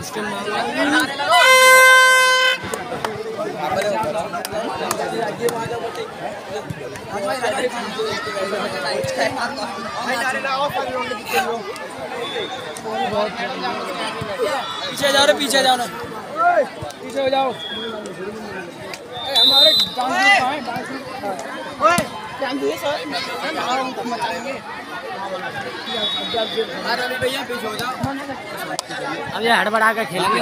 पीछे जाओ रे, पीछे जाओ ना, पीछे हो जाओ। हमारे भैया पीछे हो जाओ। अब ये हड़बड़ा कर खेलेंगे।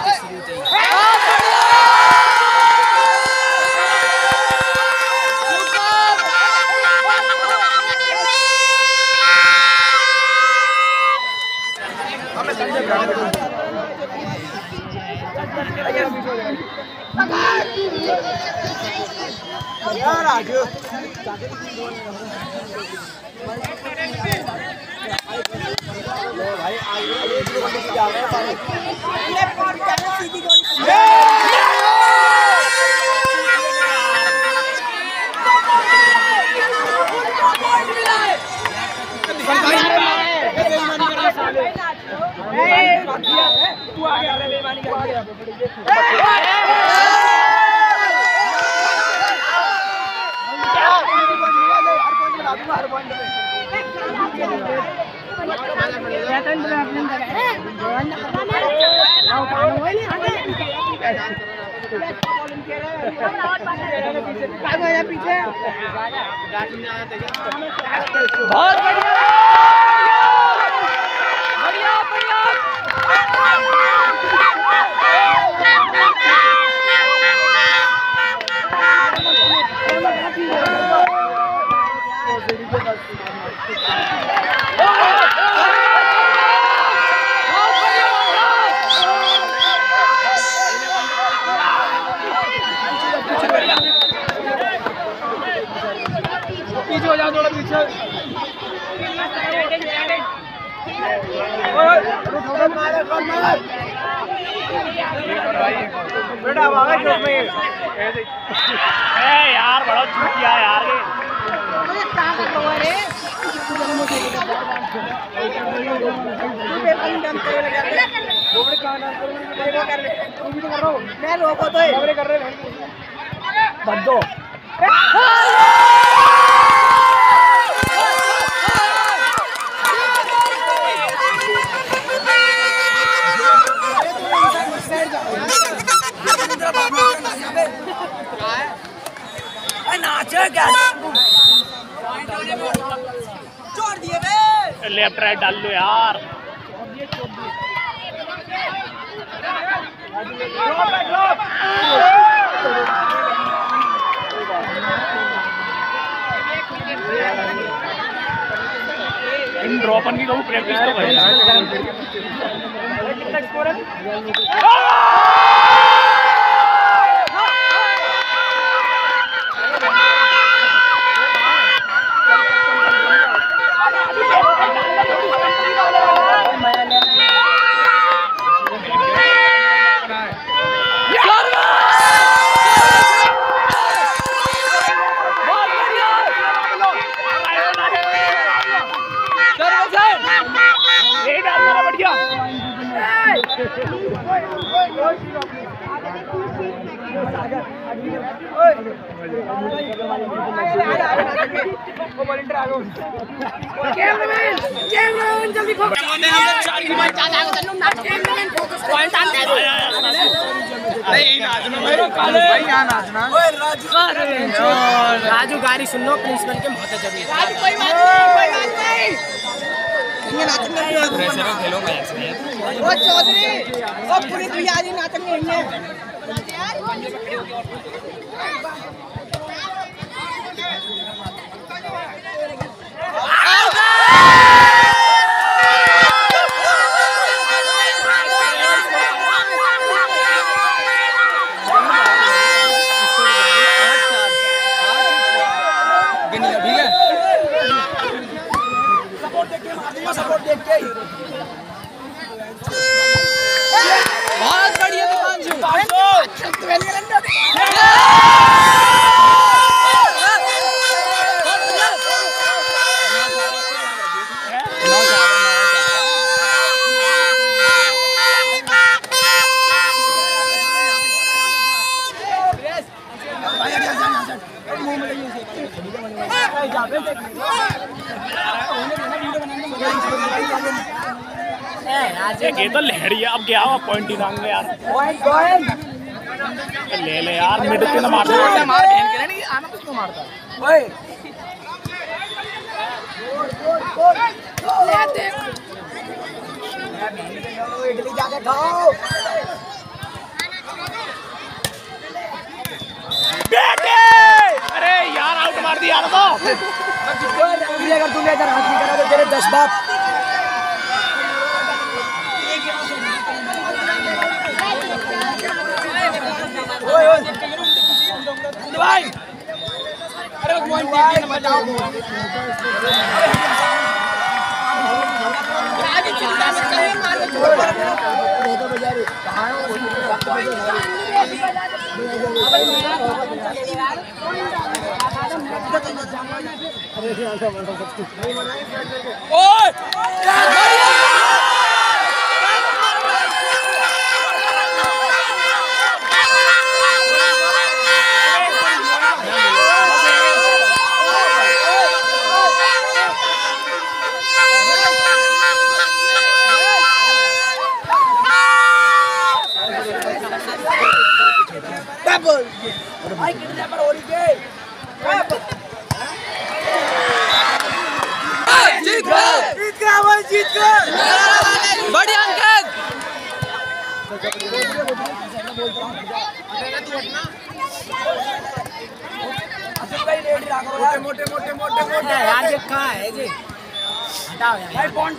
बहुत बढ़िया, बढ़िया बढ़िया। पीछे हो जाओ, थोड़ा पीछे। बेटा यार बड़ा छूट गया यार। मैं लोगों तो कर रहे बंदो लेफ्ट राइट डाल लो यार। इन ड्रॉपन की कहूँ प्रैक्टिस तो भाई कितना स्कोर है? राजू गाड़ी सुन लो, प्रिंसिपल के बहुत जरूरी है। कोई बात नहीं। खेलो वो चौधरी वो पूरी भैया जी नाचेंगे। सपोर्ट देख के बहुत बढ़िया दीपांशु। ये तो लहड़ी है, अब क्या हुआ पॉइंट ही दांगे यार। ले ले यार, मिड के ना मार मार बहन के नहीं आना कुछ क्यों मारता ओए ले देख इडली जाके खाओ बेटे। अरे यार आउट मार दिया यार। तो अगर तूने इधर हाथ नहीं करा तो तेरे 10 बाप ओए ओए भाई अरे मोबाइल बचाओ आगे चिल्ला से करे मार के छोड़ देखो बेचारी कहां है ओए भाई कितने पर हो रही है जीत गया भाई जीत गया बढ़िया अंकल मोटे मोटे मोटे मोटे यार ये कहां है जी हटाओ यार भाई पॉइंट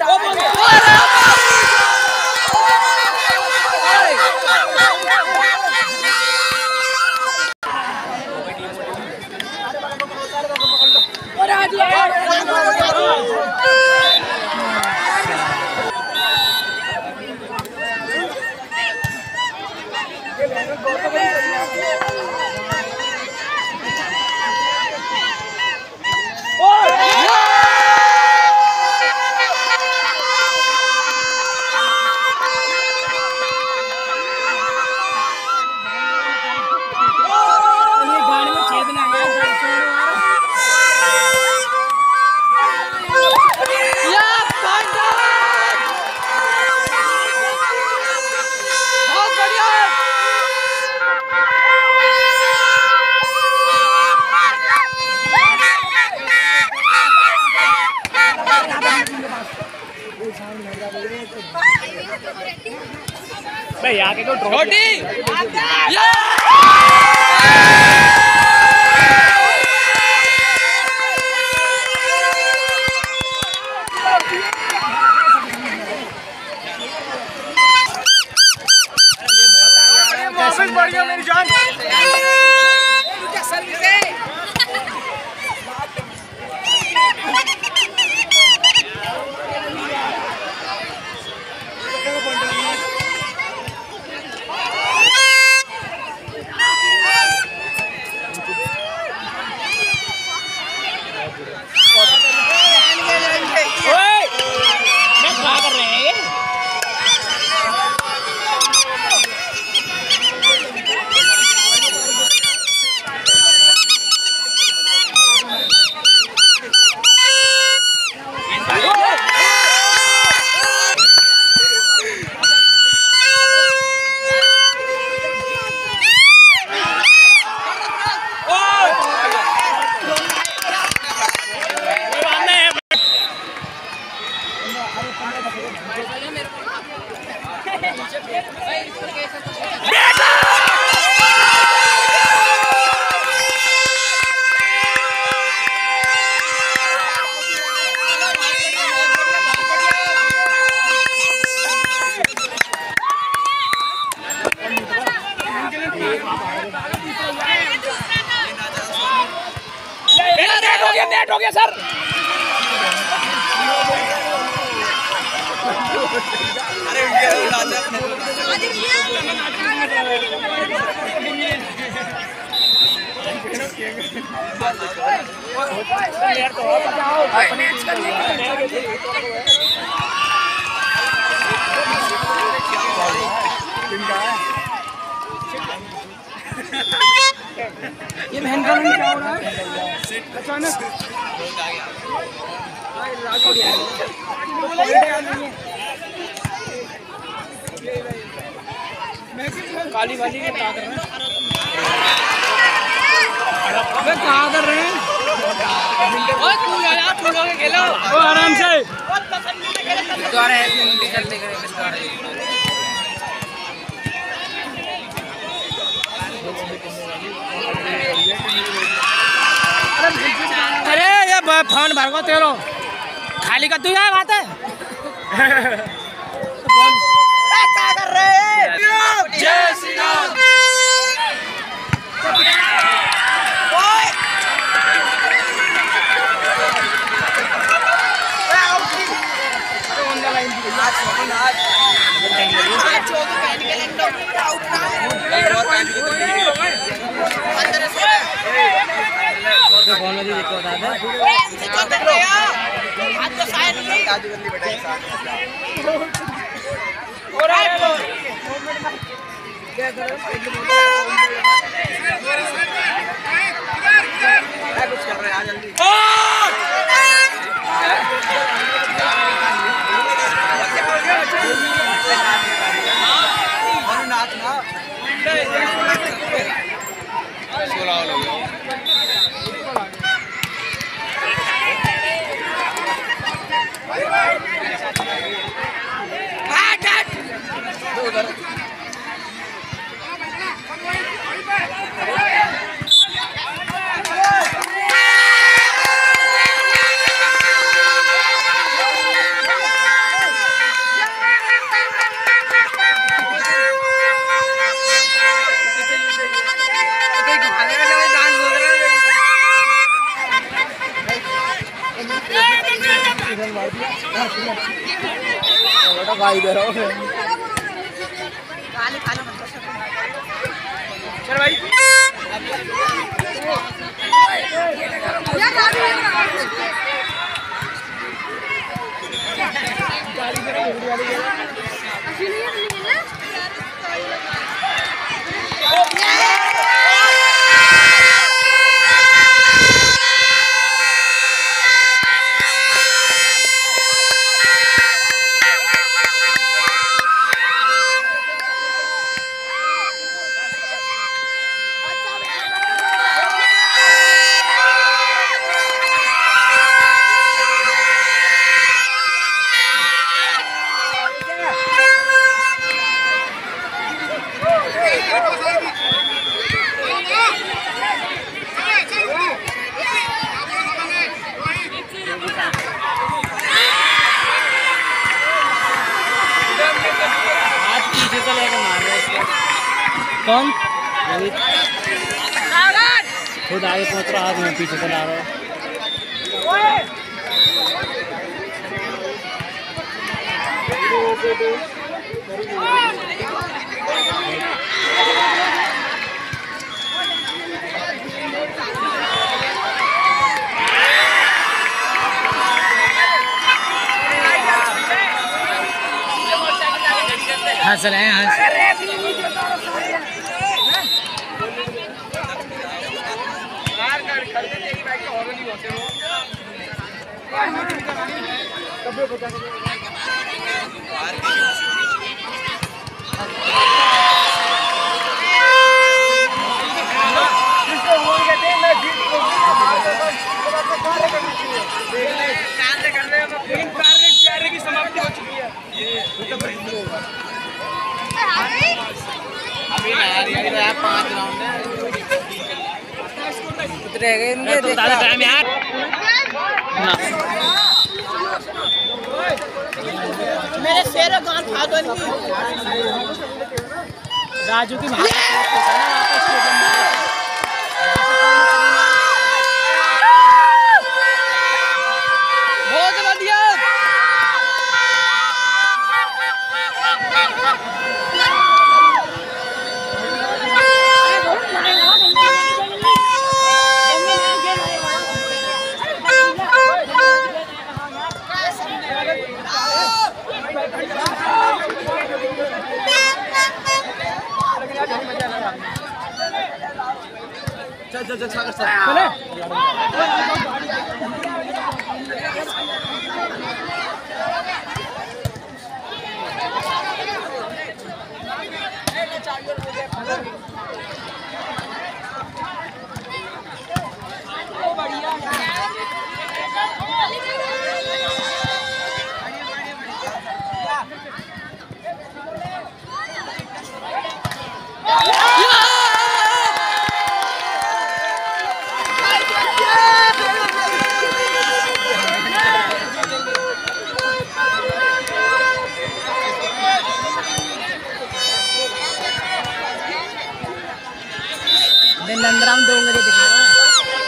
भाई आगे को छोटी बढ़िया मेरी जान नेट हो गया सर। ये महेंद्र में क्या हो रहा है अचानक? काली वाली के क्या कर रहे हैं? क्या कर रहे हैं? खेलो आराम से। अरे ये फोन भर को तेरो खाली कर दूंगा बात है। क्या कर रहे हैं? जय श्री राम। भाई इधर आओ चल भाई कौन खुद आगे पहुंच रहा है, मैं पीछे चला रहा हूँ। हंस रहे हैं हंस की समाप्ति हो चुकी है। अभी 5 राउंड है, रह गए इनके ज़्यादा टाइम यार। मेरे शेर गान खा दो इनकी। राजू की बहुत बढ़िया। नंदराम डोंगरे दिखा रहा है।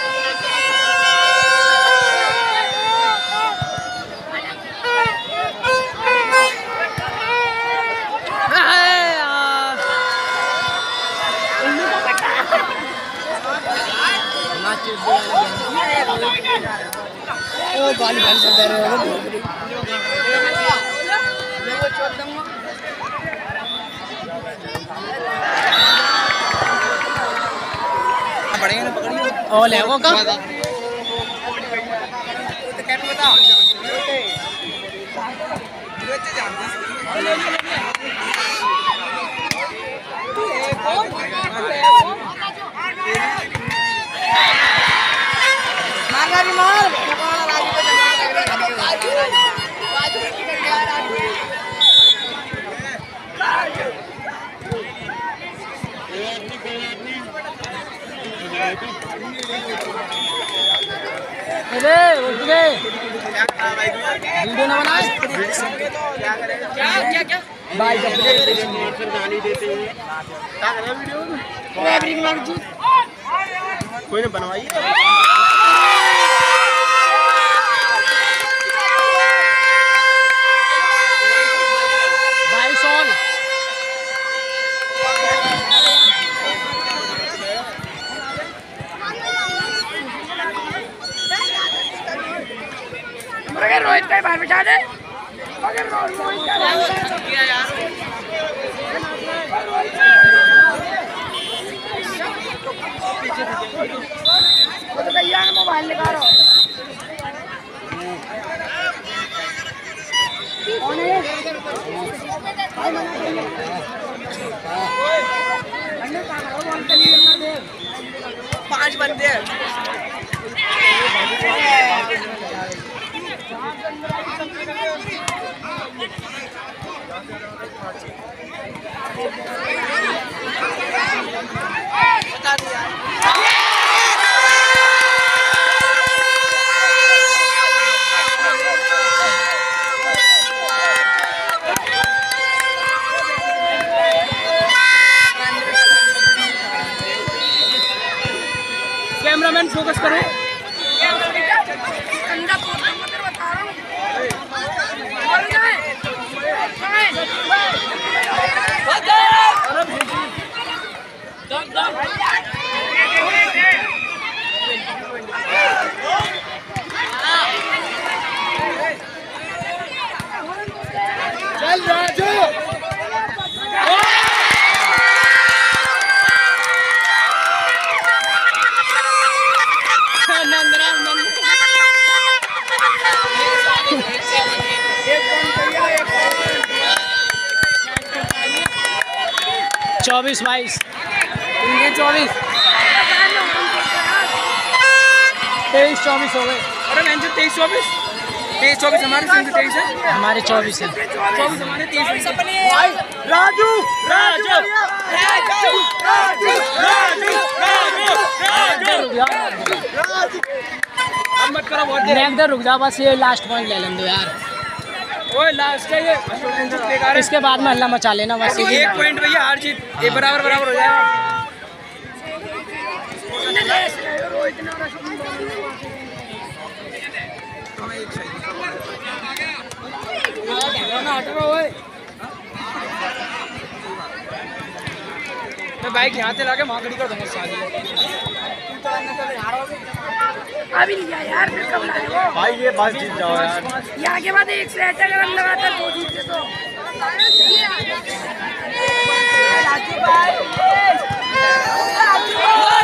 गाली गाली सब दे रहे हो और ले वो का वीडियो ना बनाए क्या भाई जब गाली देते हैं क्या कर रहा वीडियो कोई ने बनवाई भाई सोल अगर रोहित का बाहर बिठा दे अगर रोहित का किया यार वो तो भैया ने मोबाइल निकाल रहा कौन है 5 बंदे कैमरामैन फोकस करो चल राजू नंदराम 24-22 इनके 24 23-24 हो गए। अरे मैं 23-24 हमारे 23 है हमारे 24 है 24 हमारे 23 राजू राजू राजू राजू राजू अब मत करो बहुत देर रुक जा बस ये लास्ट पॉइंट ले लेंगे यार ओए लास्ट है ये इसके बाद में हल्ला मचा लेना बस एक पॉइंट भैया हार जीत ये बराबर हो जाएगा मैं बाइक यहाँ से लाके वहाँ खड़ी कर दूंगा शादी अभी नहीं गया यार फिर कब लाए वो भाई ये बात जीत जाओ यार यहाँ के बाद एक सेट अगर हम लगातार 2 जीते तो राजू भाई